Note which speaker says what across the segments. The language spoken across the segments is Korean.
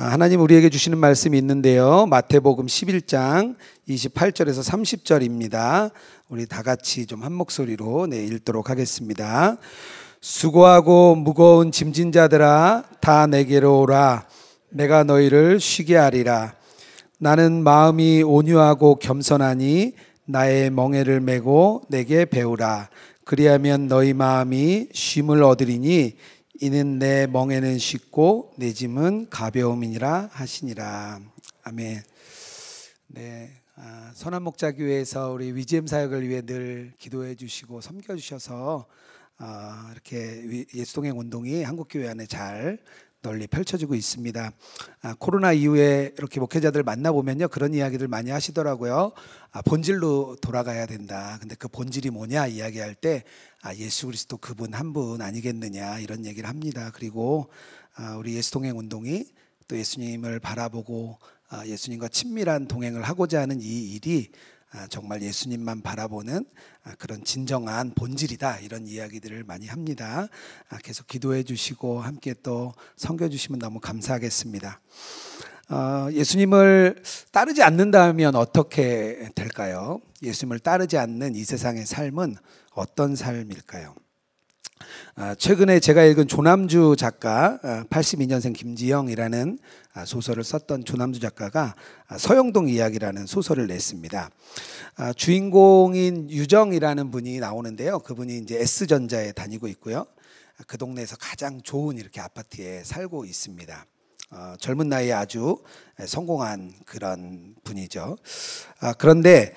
Speaker 1: 하나님 우리에게 주시는 말씀이 있는데요. 마태복음 11장 28절에서 30절입니다. 우리 다 같이 좀 한 목소리로 읽도록 하겠습니다. 수고하고 무거운 짐진 자들아 다 내게로 오라. 내가 너희를 쉬게 하리라. 나는 마음이 온유하고 겸손하니 나의 멍에를 메고 내게 배우라. 그리하면 너희 마음이 쉼을 얻으리니 이는 내 멍에는 쉽고 내 짐은 가벼움이니라 하시니라. 아멘. 네, 선한 목자교회에서 우리 위지엠 사역을 위해 늘 기도해 주시고 섬겨 주셔서 이렇게 예수동행 운동이 한국교회 안에 잘 널리 펼쳐지고 있습니다. 코로나 이후에 이렇게 목회자들 만나보면요, 그런 이야기들 많이 하시더라고요. 본질로 돌아가야 된다. 근데 그 본질이 뭐냐 이야기할 때 예수 그리스도 그분 한 분 아니겠느냐 이런 얘기를 합니다. 그리고 우리 예수동행 운동이 또 예수님을 바라보고 예수님과 친밀한 동행을 하고자 하는 이 일이 정말 예수님만 바라보는 그런 진정한 본질이다, 이런 이야기들을 많이 합니다. 계속 기도해 주시고 함께 또 섬겨 주시면 너무 감사하겠습니다. 예수님을 따르지 않는다면 어떻게 될까요? 예수님을 따르지 않는 이 세상의 삶은 어떤 삶일까요? 최근에 제가 읽은 조남주 작가, 82년생 김지영이라는 소설을 썼던 조남주 작가가 서영동 이야기라는 소설을 냈습니다. 주인공인 유정이라는 분이 나오는데요. 그분이 이제 S전자에 다니고 있고요. 그 동네에서 가장 좋은 이렇게 아파트에 살고 있습니다. 젊은 나이에 아주 성공한 그런 분이죠. 그런데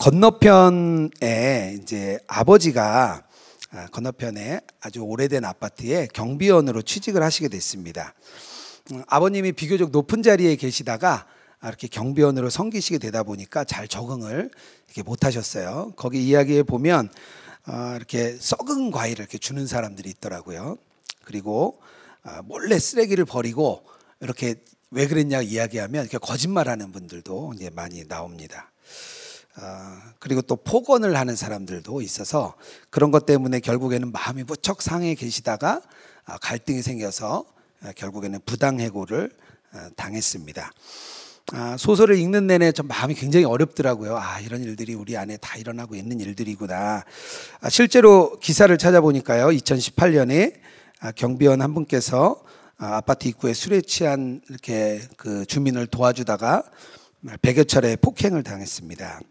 Speaker 1: 건너편에 이제 아버지가 건너편에 아주 오래된 아파트에 경비원으로 취직을 하시게 됐습니다. 아버님이 비교적 높은 자리에 계시다가 이렇게 경비원으로 섬기시게 되다 보니까 잘 적응을 이렇게 못 하셨어요. 거기 이야기에 보면 이렇게 썩은 과일을 이렇게 주는 사람들이 있더라고요. 그리고 몰래 쓰레기를 버리고 이렇게 왜 그랬냐 이야기하면 이렇게 거짓말하는 분들도 이제 많이 나옵니다. 그리고 또 폭언을 하는 사람들도 있어서 그런 것 때문에 결국에는 마음이 무척 상해 계시다가 갈등이 생겨서 결국에는 부당해고를 당했습니다. 소설을 읽는 내내 좀 마음이 굉장히 어렵더라고요. 이런 일들이 우리 안에 다 일어나고 있는 일들이구나. 실제로 기사를 찾아보니까요, 2018년에 경비원 한 분께서 아파트 입구에 술에 취한 이렇게 그 주민을 도와주다가 100여 차례 폭행을 당했습니다.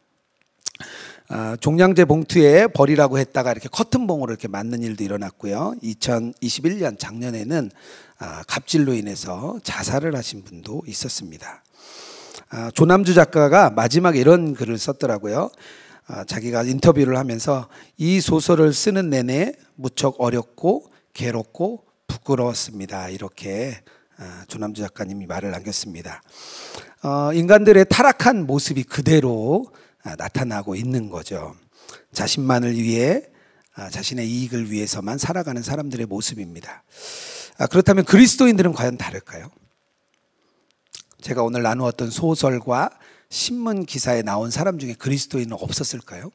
Speaker 1: 종량제 봉투에 버리라고 했다가 이렇게 커튼봉으로 이렇게 맞는 일도 일어났고요. 2021년 작년에는 갑질로 인해서 자살을 하신 분도 있었습니다. 조남주 작가가 마지막에 이런 글을 썼더라고요. 자기가 인터뷰를 하면서 이 소설을 쓰는 내내 무척 어렵고 괴롭고 부끄러웠습니다. 이렇게 조남주 작가님이 말을 남겼습니다. 인간들의 타락한 모습이 그대로 나타나고 있는 거죠. 자신만을 위해, 자신의 이익을 위해서만 살아가는 사람들의 모습입니다. 그렇다면 그리스도인들은 과연 다를까요? 제가 오늘 나누었던 소설과 신문 기사에 나온 사람 중에 그리스도인은 없었을까요?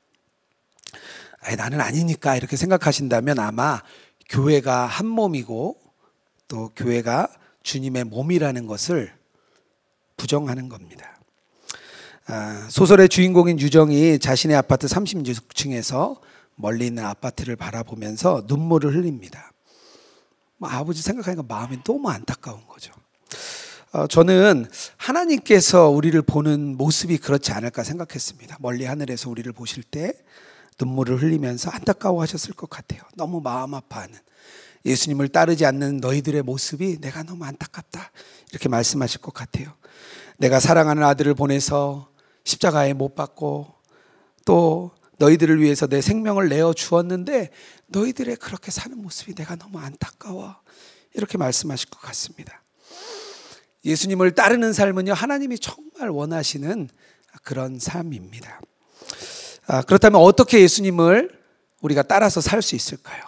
Speaker 1: 나는 아니니까 이렇게 생각하신다면 아마 교회가 한 몸이고 또 교회가 주님의 몸이라는 것을 부정하는 겁니다. 소설의 주인공인 유정이 자신의 아파트 36층에서 멀리 있는 아파트를 바라보면서 눈물을 흘립니다. 아버지 생각하니까 마음이 너무 안타까운 거죠. 저는 하나님께서 우리를 보는 모습이 그렇지 않을까 생각했습니다. 멀리 하늘에서 우리를 보실 때 눈물을 흘리면서 안타까워하셨을 것 같아요. 너무 마음 아파하는 예수님을 따르지 않는 너희들의 모습이 내가 너무 안타깝다, 이렇게 말씀하실 것 같아요. 내가 사랑하는 아들을 보내서 십자가에 못 박고 또 너희들을 위해서 내 생명을 내어 주었는데 너희들의 그렇게 사는 모습이 내가 너무 안타까워, 이렇게 말씀하실 것 같습니다. 예수님을 따르는 삶은요, 하나님이 정말 원하시는 그런 삶입니다. 그렇다면 어떻게 예수님을 우리가 따라서 살 수 있을까요?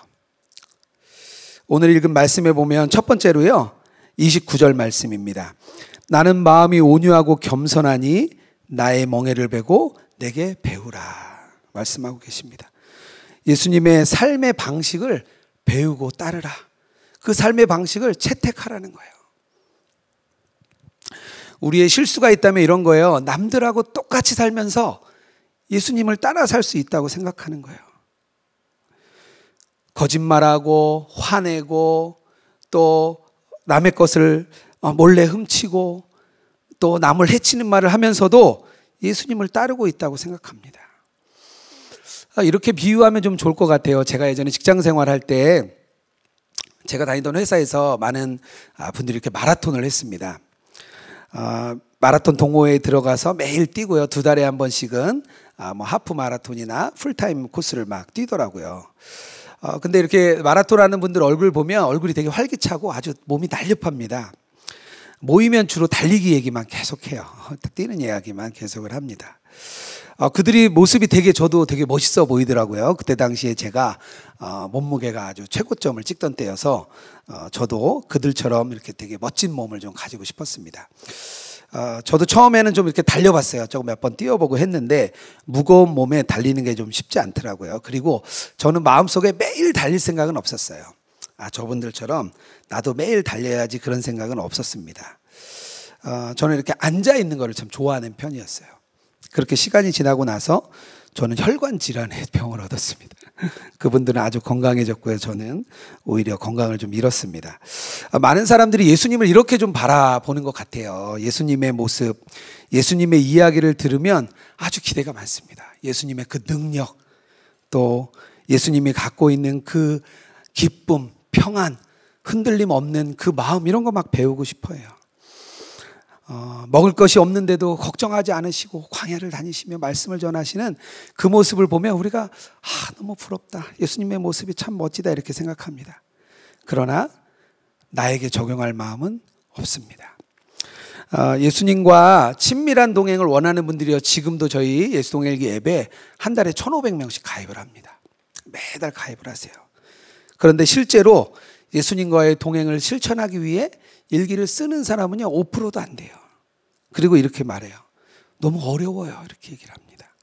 Speaker 1: 오늘 읽은 말씀에 보면 첫 번째로요, 29절 말씀입니다. 나는 마음이 온유하고 겸손하니 나의 멍에를 베고 내게 배우라, 말씀하고 계십니다. 예수님의 삶의 방식을 배우고 따르라, 그 삶의 방식을 채택하라는 거예요. 우리의 실수가 있다면 이런 거예요. 남들하고 똑같이 살면서 예수님을 따라 살 수 있다고 생각하는 거예요. 거짓말하고 화내고 또 남의 것을 몰래 훔치고 또 남을 해치는 말을 하면서도 예수님을 따르고 있다고 생각합니다. 이렇게 비유하면 좀 좋을 것 같아요. 제가 예전에 직장 생활할 때 제가 다니던 회사에서 많은 분들이 이렇게 마라톤을 했습니다. 마라톤 동호회에 들어가서 매일 뛰고요. 2달에 한 번씩은 뭐 하프 마라톤이나 풀타임 코스를 막 뛰더라고요. 근데 이렇게 마라톤 하는 분들 얼굴 보면 얼굴이 되게 활기차고 아주 몸이 날렵합니다. 모이면 주로 달리기 얘기만 계속해요. 뛰는 이야기만 계속을 합니다. 그들이 모습이 저도 되게 멋있어 보이더라고요. 그때 당시에 제가 몸무게가 아주 최고점을 찍던 때여서 저도 그들처럼 이렇게 되게 멋진 몸을 좀 가지고 싶었습니다. 저도 처음에는 좀 이렇게 달려봤어요. 조금 몇 번 뛰어보고 했는데 무거운 몸에 달리는 게 좀 쉽지 않더라고요. 그리고 저는 마음속에 매일 달릴 생각은 없었어요. 저분들처럼 나도 매일 달려야지 그런 생각은 없었습니다. 저는 이렇게 앉아 있는 거를 참 좋아하는 편이었어요. 그렇게 시간이 지나고 나서 저는 혈관 질환의 병을 얻었습니다. 그분들은 아주 건강해졌고요. 저는 오히려 건강을 좀 잃었습니다. 많은 사람들이 예수님을 이렇게 좀 바라보는 것 같아요. 예수님의 모습, 예수님의 이야기를 들으면 아주 기대가 많습니다. 예수님의 그 능력, 또 예수님이 갖고 있는 그 기쁨, 평안, 흔들림 없는 그 마음, 이런 거 막 배우고 싶어요. 먹을 것이 없는데도 걱정하지 않으시고 광야를 다니시며 말씀을 전하시는 그 모습을 보면 우리가 너무 부럽다. 예수님의 모습이 참 멋지다 이렇게 생각합니다. 그러나 나에게 적용할 마음은 없습니다. 예수님과 친밀한 동행을 원하는 분들이요, 지금도 저희 예수동행일기 앱에 한 달에 1,500명씩 가입을 합니다. 매달 가입을 하세요. 그런데 실제로 예수님과의 동행을 실천하기 위해 일기를 쓰는 사람은요 5%도 안 돼요. 그리고 이렇게 말해요. 너무 어려워요. 이렇게 얘기를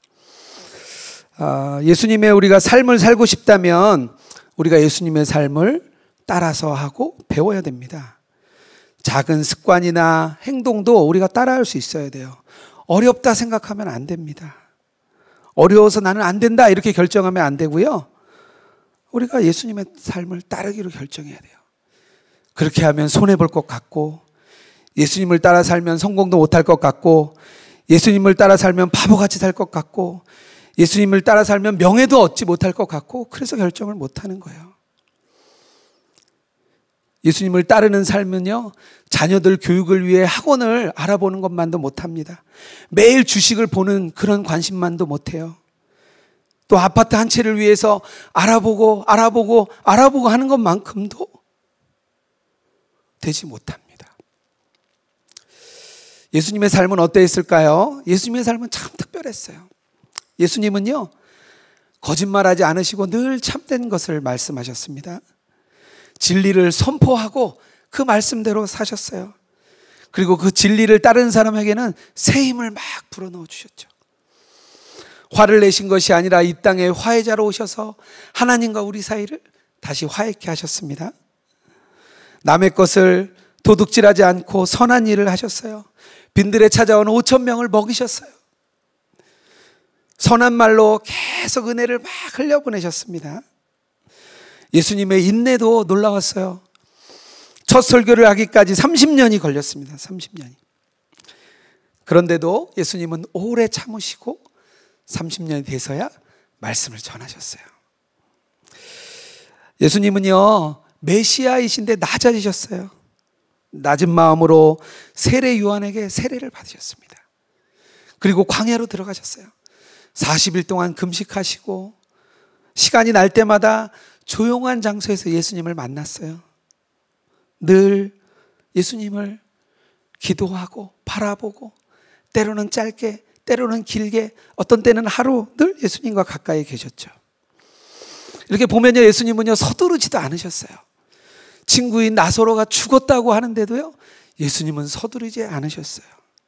Speaker 1: 합니다. 예수님의 우리가 삶을 살고 싶다면 우리가 예수님의 삶을 따라서 하고 배워야 됩니다. 작은 습관이나 행동도 우리가 따라할 수 있어야 돼요. 어렵다 생각하면 안 됩니다. 어려워서 나는 안 된다 이렇게 결정하면 안 되고요. 우리가 예수님의 삶을 따르기로 결정해야 돼요. 그렇게 하면 손해볼 것 같고, 예수님을 따라 살면 성공도 못할 것 같고, 예수님을 따라 살면 바보같이 살 것 같고, 예수님을 따라 살면 명예도 얻지 못할 것 같고, 그래서 결정을 못하는 거예요. 예수님을 따르는 삶은요, 자녀들 교육을 위해 학원을 알아보는 것만도 못합니다. 매일 주식을 보는 그런 관심만도 못해요. 또 아파트 한 채를 위해서 알아보고 하는 것만큼도 되지 못합니다. 예수님의 삶은 어떠했을까요? 예수님의 삶은 참 특별했어요. 예수님은요, 거짓말하지 않으시고 늘 참된 것을 말씀하셨습니다. 진리를 선포하고 그 말씀대로 사셨어요. 그리고 그 진리를 따르는 사람에게는 새 힘을 막 불어넣어 주셨죠. 화를 내신 것이 아니라 이 땅에 화해자로 오셔서 하나님과 우리 사이를 다시 화해케 하셨습니다. 남의 것을 도둑질하지 않고 선한 일을 하셨어요. 빈들에 찾아온 5,000명을 먹이셨어요. 선한 말로 계속 은혜를 막 흘려보내셨습니다. 예수님의 인내도 놀라웠어요. 첫 설교를 하기까지 30년이 걸렸습니다. 30년이. 그런데도 예수님은 오래 참으시고 30년이 돼서야 말씀을 전하셨어요. 예수님은요, 메시아이신데 낮아지셨어요. 낮은 마음으로 세례 요한에게 세례를 받으셨습니다. 그리고 광야로 들어가셨어요. 40일 동안 금식하시고 시간이 날 때마다 조용한 장소에서 예수님을 만났어요. 늘 예수님을 기도하고 바라보고 때로는 짧게 때로는 길게 어떤 때는 하루 늘 예수님과 가까이 계셨죠. 이렇게 보면요, 예수님은요 서두르지도 않으셨어요. 친구인 나사로가 죽었다고 하는데도요 예수님은 서두르지 않으셨어요.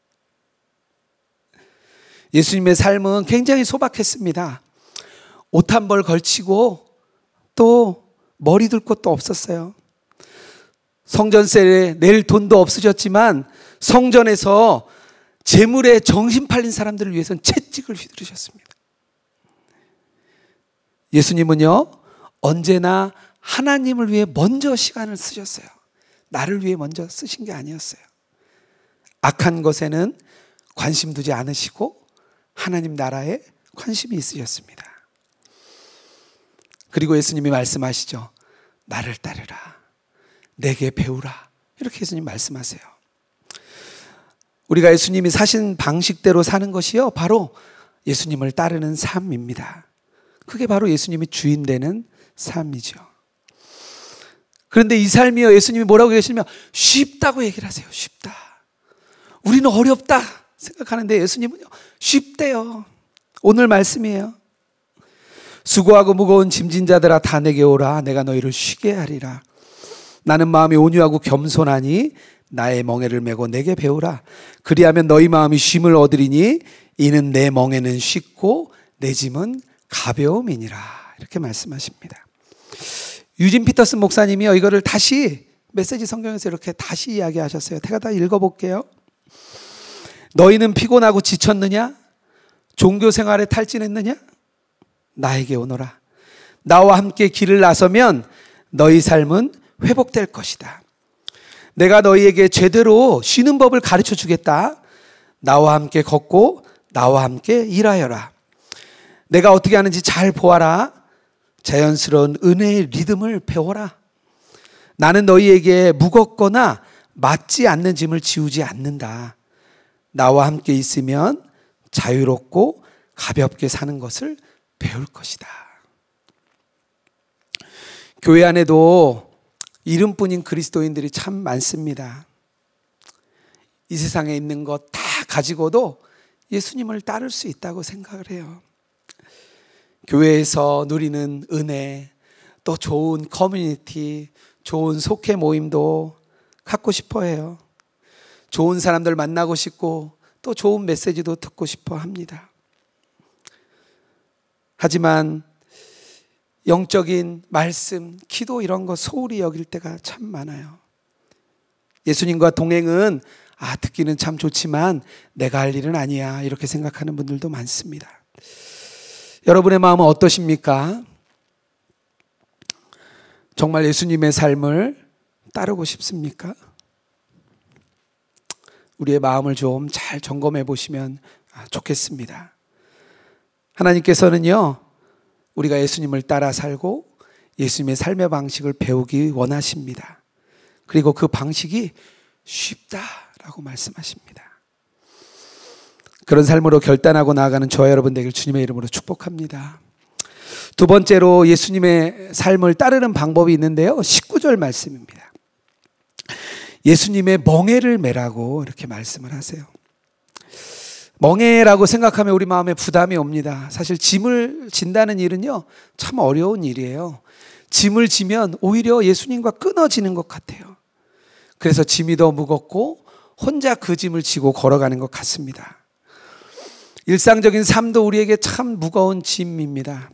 Speaker 1: 예수님의 삶은 굉장히 소박했습니다. 옷 한 벌 걸치고 또 머리 둘 곳도 없었어요. 성전세를 낼 돈도 없으셨지만 성전에서 재물에 정신 팔린 사람들을 위해서는 채찍을 휘두르셨습니다. 예수님은요, 언제나 하나님을 위해 먼저 시간을 쓰셨어요. 나를 위해 먼저 쓰신 게 아니었어요. 악한 것에는 관심 두지 않으시고 하나님 나라에 관심이 있으셨습니다. 그리고 예수님이 말씀하시죠. 나를 따르라. 내게 배우라. 이렇게 예수님 말씀하세요. 우리가 예수님이 사신 방식대로 사는 것이요, 바로 예수님을 따르는 삶입니다. 그게 바로 예수님이 주인 되는 삶이죠. 그런데 이 삶이요, 예수님이 뭐라고 계시냐면 쉽다고 얘기를 하세요. 쉽다. 우리는 어렵다 생각하는데 예수님은요, 쉽대요. 오늘 말씀이에요. 수고하고 무거운 짐진 자들아 다 내게 오라. 내가 너희를 쉬게 하리라. 나는 마음이 온유하고 겸손하니 나의 멍에를 메고 내게 배우라. 그리하면 너희 마음이 쉼을 얻으리니 이는 내 멍에는 쉽고 내 짐은 가벼움이니라. 이렇게 말씀하십니다. 유진 피터슨 목사님이요, 이거를 다시 메시지 성경에서 이렇게 다시 이야기하셨어요. 제가 다 읽어볼게요. 너희는 피곤하고 지쳤느냐? 종교 생활에 탈진했느냐? 나에게 오너라. 나와 함께 길을 나서면 너희 삶은 회복될 것이다. 내가 너희에게 제대로 쉬는 법을 가르쳐 주겠다. 나와 함께 걷고 나와 함께 일하여라. 내가 어떻게 하는지 잘 보아라. 자연스러운 은혜의 리듬을 배워라. 나는 너희에게 무겁거나 맞지 않는 짐을 지우지 않는다. 나와 함께 있으면 자유롭고 가볍게 사는 것을 배울 것이다. 교회 안에도 이름뿐인 그리스도인들이 참 많습니다. 이 세상에 있는 것 다 가지고도 예수님을 따를 수 있다고 생각을 해요. 교회에서 누리는 은혜, 또 좋은 커뮤니티, 좋은 속회 모임도 갖고 싶어 해요. 좋은 사람들 만나고 싶고 또 좋은 메시지도 듣고 싶어 합니다. 하지만 영적인 말씀, 기도 이런 거 소홀히 여길 때가 참 많아요. 예수님과 동행은 듣기는 참 좋지만 내가 할 일은 아니야, 이렇게 생각하는 분들도 많습니다. 여러분의 마음은 어떠십니까? 정말 예수님의 삶을 따르고 싶습니까? 우리의 마음을 좀 잘 점검해 보시면 좋겠습니다. 하나님께서는요, 우리가 예수님을 따라 살고 예수님의 삶의 방식을 배우기 원하십니다. 그리고 그 방식이 쉽다라고 말씀하십니다. 그런 삶으로 결단하고 나아가는 저와 여러분 되길 주님의 이름으로 축복합니다. 두 번째로 예수님의 삶을 따르는 방법이 있는데요, 19절 말씀입니다. 예수님의 멍에를 메라고 이렇게 말씀을 하세요. 멍에라고 생각하면 우리 마음에 부담이 옵니다. 사실 짐을 진다는 일은요, 참 어려운 일이에요. 짐을 지면 오히려 예수님과 끊어지는 것 같아요. 그래서 짐이 더 무겁고 혼자 그 짐을 지고 걸어가는 것 같습니다. 일상적인 삶도 우리에게 참 무거운 짐입니다.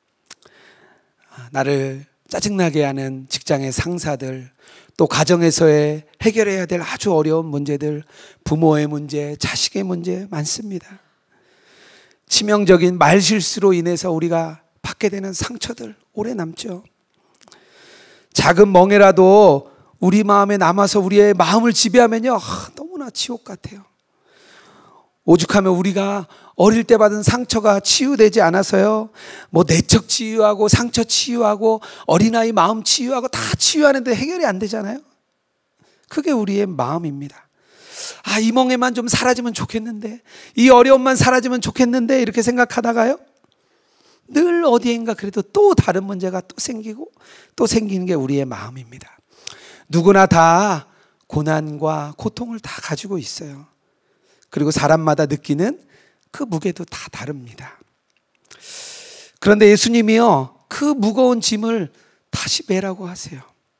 Speaker 1: 나를 짜증나게 하는 직장의 상사들, 또 가정에서의 해결해야 될 아주 어려운 문제들, 부모의 문제, 자식의 문제 많습니다. 치명적인 말실수로 인해서 우리가 받게 되는 상처들 오래 남죠. 작은 멍에라도 우리 마음에 남아서 우리의 마음을 지배하면요, 너무나 지옥 같아요. 오죽하면 우리가 어릴 때 받은 상처가 치유되지 않아서요, 내적 치유하고 상처 치유하고 어린아이 마음 치유하고 다 치유하는데 해결이 안 되잖아요. 그게 우리의 마음입니다. 이 멍에만 좀 사라지면 좋겠는데, 이 어려움만 사라지면 좋겠는데, 이렇게 생각하다가요, 늘 어디엔가 그래도 또 다른 문제가 또 생기고 또 생기는 게 우리의 마음입니다. 누구나 다 고난과 고통을 다 가지고 있어요. 그리고 사람마다 느끼는 그 무게도 다 다릅니다. 그런데 예수님이요, 그 무거운 짐을 다시 메라고 하세요.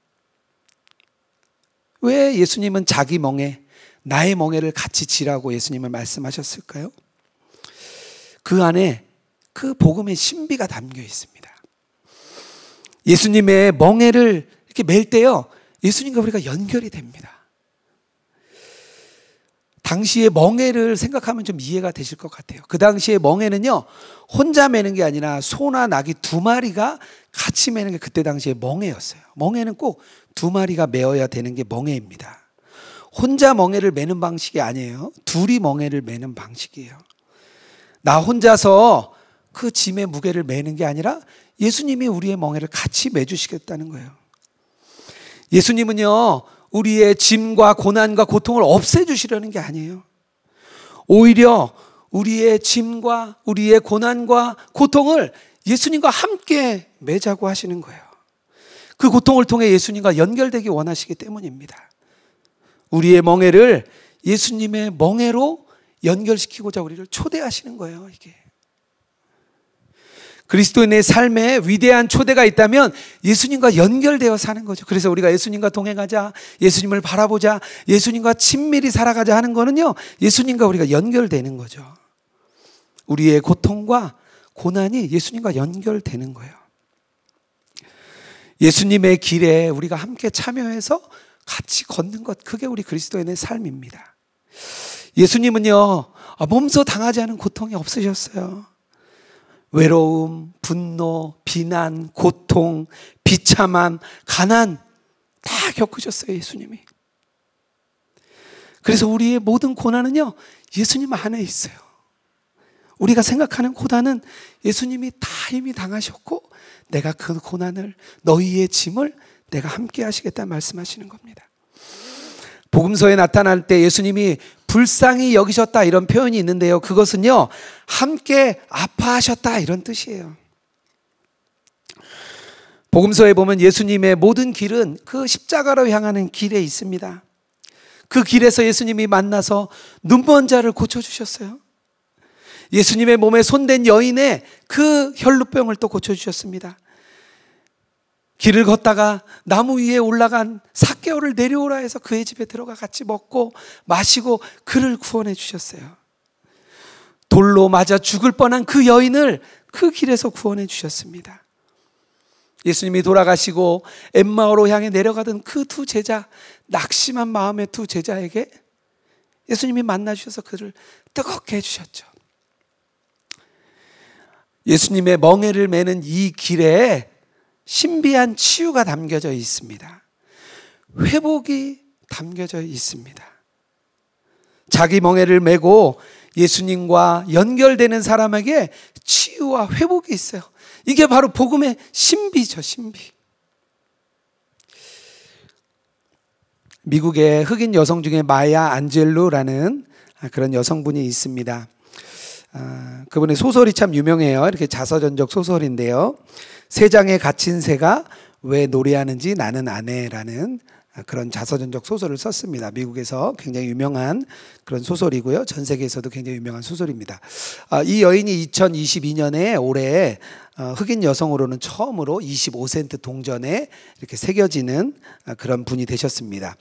Speaker 1: 왜 예수님은 자기 멍에, 나의 멍에를 같이 지라고 예수님은 말씀하셨을까요? 그 안에 그 복음의 신비가 담겨 있습니다. 예수님의 멍에를 이렇게 맬 때요, 예수님과 우리가 연결이 됩니다. 당시의 멍에를 생각하면 좀 이해가 되실 것 같아요. 그 당시의 멍에는요, 혼자 매는 게 아니라 소나 낙이 두 마리가 같이 매는 게 그때 당시의 멍에였어요. 멍에는 꼭 두 마리가 매어야 되는 게 멍에입니다. 혼자 멍에를 매는 방식이 아니에요. 둘이 멍에를 매는 방식이에요. 나 혼자서 그 짐의 무게를 매는 게 아니라 예수님이 우리의 멍에를 같이 매주시겠다는 거예요. 예수님은요, 우리의 짐과 고난과 고통을 없애주시려는 게 아니에요. 오히려 우리의 짐과 우리의 고난과 고통을 예수님과 함께 매자고 하시는 거예요. 그 고통을 통해 예수님과 연결되기 원하시기 때문입니다. 우리의 멍에를 예수님의 멍에로 연결시키고자 우리를 초대하시는 거예요. 이게 그리스도인의 삶에 위대한 초대가 있다면 예수님과 연결되어 사는 거죠. 그래서 우리가 예수님과 동행하자, 예수님을 바라보자, 예수님과 친밀히 살아가자 하는 거는요, 예수님과 우리가 연결되는 거죠. 우리의 고통과 고난이 예수님과 연결되는 거예요. 예수님의 길에 우리가 함께 참여해서 같이 걷는 것, 그게 우리 그리스도인의 삶입니다. 예수님은요, 몸소 당하지 않은 고통이 없으셨어요. 외로움, 분노, 비난, 고통, 비참함, 가난 다 겪으셨어요, 예수님이. 그래서 우리의 모든 고난은요, 예수님 안에 있어요. 우리가 생각하는 고난은 예수님이 다 이미 당하셨고, 내가 그 고난을, 너희의 짐을 내가 함께 하시겠다 말씀하시는 겁니다. 복음서에 나타날 때 예수님이 불쌍히 여기셨다 이런 표현이 있는데요, 그것은요, 함께 아파하셨다 이런 뜻이에요. 복음서에 보면 예수님의 모든 길은 그 십자가로 향하는 길에 있습니다. 그 길에서 예수님이 만나서 눈먼 자를 고쳐주셨어요. 예수님의 몸에 손댄 여인의 그 혈루병을 또 고쳐주셨습니다. 길을 걷다가 나무 위에 올라간 삭개오를 내려오라 해서 그의 집에 들어가 같이 먹고 마시고 그를 구원해 주셨어요. 돌로 맞아 죽을 뻔한 그 여인을 그 길에서 구원해 주셨습니다. 예수님이 돌아가시고 엠마오로 향해 내려가던 그 두 제자, 낙심한 마음의 두 제자에게 예수님이 만나 주셔서 그를 뜨겁게 해주셨죠. 예수님의 멍에를 매는 이 길에 신비한 치유가 담겨져 있습니다. 회복이 담겨져 있습니다. 자기 멍에를 메고 예수님과 연결되는 사람에게 치유와 회복이 있어요. 이게 바로 복음의 신비죠, 신비. 미국의 흑인 여성 중에 마야 안젤루라는 그런 여성분이 있습니다. 그분의 소설이 참 유명해요. 이렇게 자서전적 소설인데요, 새장에 갇힌 새가 왜 노래하는지 나는 아네라는 그런 자서전적 소설을 썼습니다. 미국에서 굉장히 유명한 그런 소설이고요, 전 세계에서도 굉장히 유명한 소설입니다. 이 여인이 2022년에 올해 흑인 여성으로는 처음으로 25센트 동전에 이렇게 새겨지는 그런 분이 되셨습니다.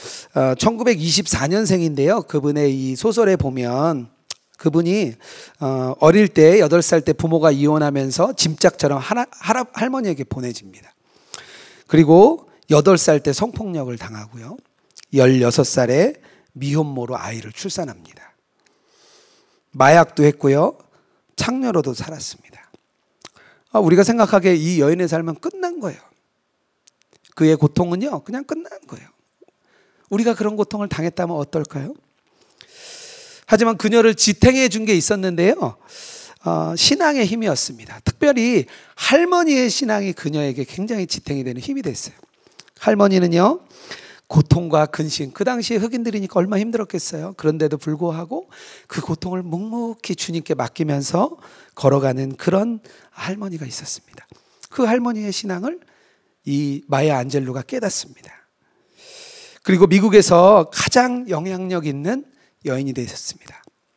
Speaker 1: 1924년생인데요 그분의 이 소설에 보면 그분이 어릴 때 8살 때 부모가 이혼하면서 짐짝처럼 할머니에게 보내집니다. 그리고 8살 때 성폭력을 당하고요, 16살에 미혼모로 아이를 출산합니다. 마약도 했고요, 창녀로도 살았습니다. 우리가 생각하기에 이 여인의 삶은 끝난 거예요. 그의 고통은요 그냥 끝난 거예요. 우리가 그런 고통을 당했다면 어떨까요? 하지만 그녀를 지탱해 준 게 있었는데요, 신앙의 힘이었습니다. 특별히 할머니의 신앙이 그녀에게 굉장히 지탱이 되는 힘이 됐어요. 할머니는요, 고통과 근심, 그 당시에 흑인들이니까 얼마나 힘들었겠어요. 그런데도 불구하고 그 고통을 묵묵히 주님께 맡기면서 걸어가는 그런 할머니가 있었습니다. 그 할머니의 신앙을 이 마야 안젤루가 깨닫습니다. 그리고 미국에서 가장 영향력 있는 여인이 되셨습니다.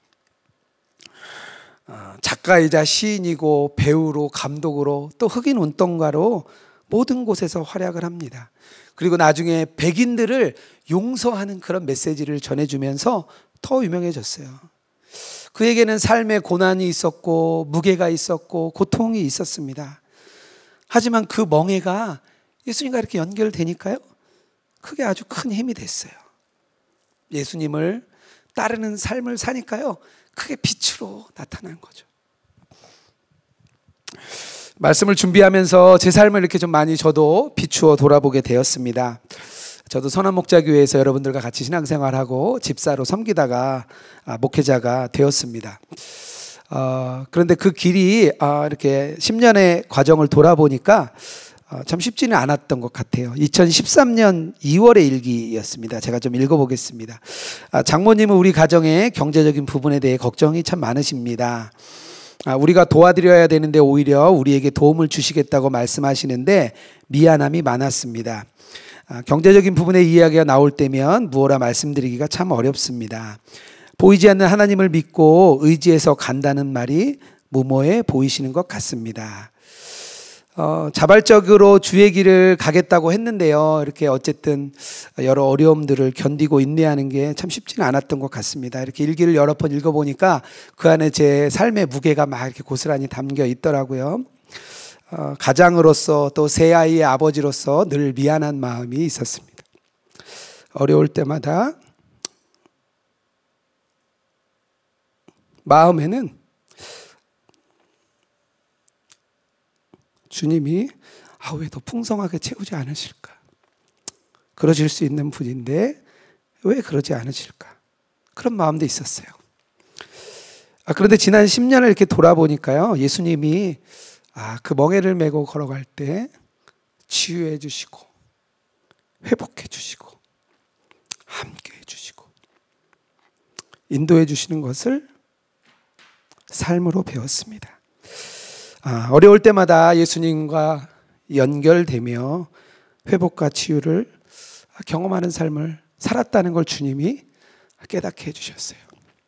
Speaker 1: 작가이자 시인이고 배우로 감독으로 또 흑인 운동가로 모든 곳에서 활약을 합니다. 그리고 나중에 백인들을 용서하는 그런 메시지를 전해주면서 더 유명해졌어요. 그에게는 삶의 고난이 있었고 무게가 있었고 고통이 있었습니다. 하지만 그 멍에가 예수님과 이렇게 연결되니까요, 그게 아주 큰 힘이 됐어요. 예수님을 따르는 삶을 사니까요, 그게 빛으로 나타난 거죠. 말씀을 준비하면서 제 삶을 이렇게 좀 많이 저도 비추어 돌아보게 되었습니다. 저도 선한목자교회에서 여러분들과 같이 신앙생활하고 집사로 섬기다가 목회자가 되었습니다. 그런데 그 길이 이렇게 10년의 과정을 돌아보니까 참 쉽지는 않았던 것 같아요. 2013년 2월의 일기였습니다. 제가 좀 읽어보겠습니다. 장모님은 우리 가정의 경제적인 부분에 대해 걱정이 참 많으십니다. 우리가 도와드려야 되는데 오히려 우리에게 도움을 주시겠다고 말씀하시는데 미안함이 많았습니다. 경제적인 부분의 이야기가 나올 때면 무엇라 말씀드리기가 참 어렵습니다. 보이지 않는 하나님을 믿고 의지해서 간다는 말이 무모해 보이시는 것 같습니다. 자발적으로 주의 길을 가겠다고 했는데요, 이렇게 어쨌든 여러 어려움들을 견디고 인내하는 게 참 쉽지는 않았던 것 같습니다. 이렇게 일기를 여러 번 읽어보니까 그 안에 제 삶의 무게가 막 이렇게 고스란히 담겨 있더라고요. 가장으로서 또 세 아이의 아버지로서 늘 미안한 마음이 있었습니다. 어려울 때마다 마음에는 주님이 왜 더 풍성하게 채우지 않으실까? 그러실 수 있는 분인데 왜 그러지 않으실까? 그런 마음도 있었어요. 그런데 지난 10년을 이렇게 돌아보니까요, 예수님이 그 멍에를 메고 걸어갈 때 치유해 주시고 회복해 주시고 함께 해 주시고 인도해 주시는 것을 삶으로 배웠습니다. 어려울 때마다 예수님과 연결되며 회복과 치유를 경험하는 삶을 살았다는 걸 주님이 깨닫게 해주셨어요.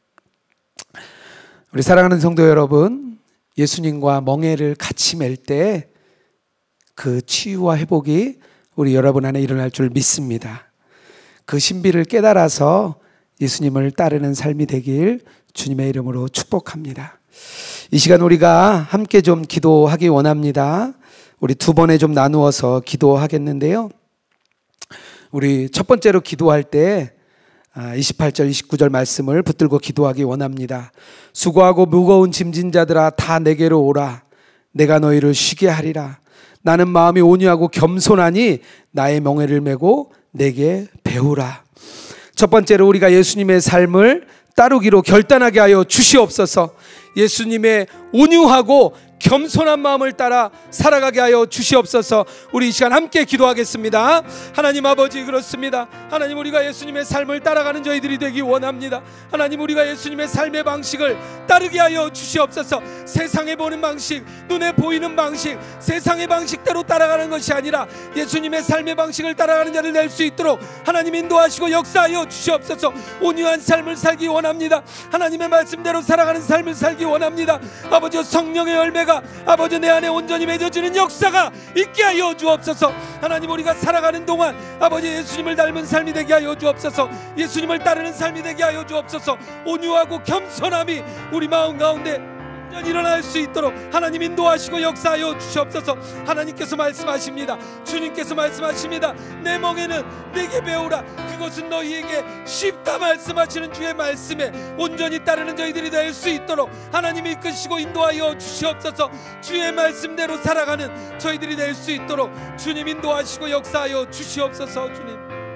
Speaker 1: 우리 사랑하는 성도 여러분, 예수님과 멍에를 같이 맬 때 그 치유와 회복이 우리 여러분 안에 일어날 줄 믿습니다. 그 신비를 깨달아서 예수님을 따르는 삶이 되길 주님의 이름으로 축복합니다. 이 시간 우리가 함께 좀 기도하기 원합니다. 우리 두 번에 좀 나누어서 기도하겠는데요, 우리 첫 번째로 기도할 때 28절 29절 말씀을 붙들고 기도하기 원합니다. 수고하고 무거운 짐진 자들아 다 내게로 오라. 내가 너희를 쉬게 하리라. 나는 마음이 온유하고 겸손하니 나의 멍에를 메고 내게 배우라. 첫 번째로 우리가 예수님의 삶을 따르기로 결단하게 하여 주시옵소서. 예수님의 온유하고 겸손한 마음을 따라 살아가게 하여 주시옵소서. 우리 이 시간 함께 기도하겠습니다. 하나님 아버지, 그렇습니다. 하나님, 우리가 예수님의 삶을 따라가는 저희들이 되기 원합니다. 하나님, 우리가 예수님의 삶의 방식을 따르게 하여 주시옵소서. 세상에 보는 방식, 눈에 보이는 방식, 세상의 방식대로 따라가는 것이 아니라 예수님의 삶의 방식을 따라가는 자를 낼 수 있도록 하나님 인도하시고 역사하여 주시옵소서. 온유한 삶을 살기 원합니다. 하나님의 말씀대로 살아가는 삶을 살기 원합니다. 아버지, 성령의 열매가 아버지 내 안에 온전히 맺어지는 역사가 있게 하여 주옵소서. 하나님, 우리가 살아가는 동안 아버지 예수님을 닮은 삶이 되게 하여 주옵소서. 예수님을 따르는 삶이 되게 하여 주옵소서. 온유하고 겸손함이 우리 마음 가운데 일어날 수 있도록 하나님 인도하시고 역사하여 주시옵소서. 하나님께서 말씀하십니다. 주님께서 말씀하십니다. 내 멍에는 내게 배우라. 그것은 너희에게 쉽다 말씀하시는 주의 말씀에 온전히 따르는 저희들이 될 수 있도록 하나님이 이끄시고 인도하여 주시옵소서. 주의 말씀대로 살아가는 저희들이 될 수 있도록 주님 인도하시고 역사하여 주시옵소서. 주님,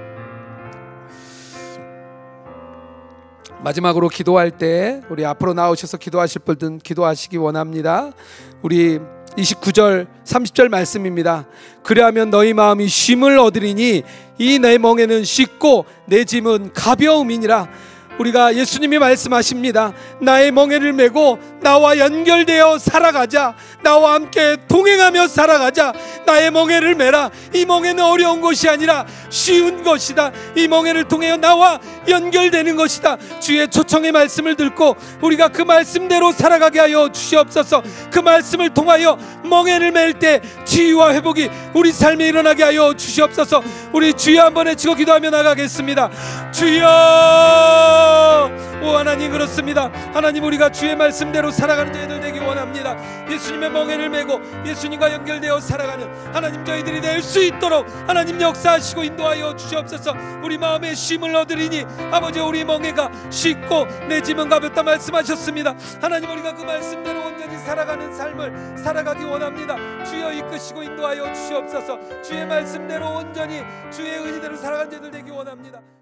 Speaker 1: 마지막으로 기도할 때 우리 앞으로 나오셔서 기도하실 분들은 기도하시기 원합니다. 우리 29절 30절 말씀입니다. 그리하면 너희 마음이 쉼을 얻으리니 이 내 멍에는 쉽고 내 짐은 가벼움이니라. 우리가 예수님이 말씀하십니다. 나의 멍에를 메고 나와 연결되어 살아가자. 나와 함께 동행하며 살아가자. 나의 멍에를 메라. 이 멍에는 어려운 것이 아니라 쉬운 것이다. 이 멍에를 통해 나와 연결되는 것이다. 주의 초청의 말씀을 듣고 우리가 그 말씀대로 살아가게 하여 주시옵소서. 그 말씀을 통하여 멍에를 맬 때 치유와 회복이 우리 삶에 일어나게 하여 주시옵소서. 우리 주여 한번 외치고 기도하며 나가겠습니다. 주여, 오 하나님, 그렇습니다. 그렇습니다. 하나님, 우리가 주의 말씀대로 살아가는 저희들 되기 원합니다. 예수님의 멍에를 메고 예수님과 연결되어 살아가는 하나님 저희들이 될 수 있도록 하나님 역사하시고 인도하여 주시옵소서. 우리 마음에 쉼을 얻으리니 아버지, 우리 멍에가 쉽고 내 짐은 가볍다 말씀하셨습니다. 하나님, 우리가 그 말씀대로 온전히 살아가는 삶을 살아가기 원합니다. 주여 이끄시고 인도하여 주시옵소서. 주의 말씀대로 온전히 주의 의지대로 살아가는 저희들 되기 원합니다.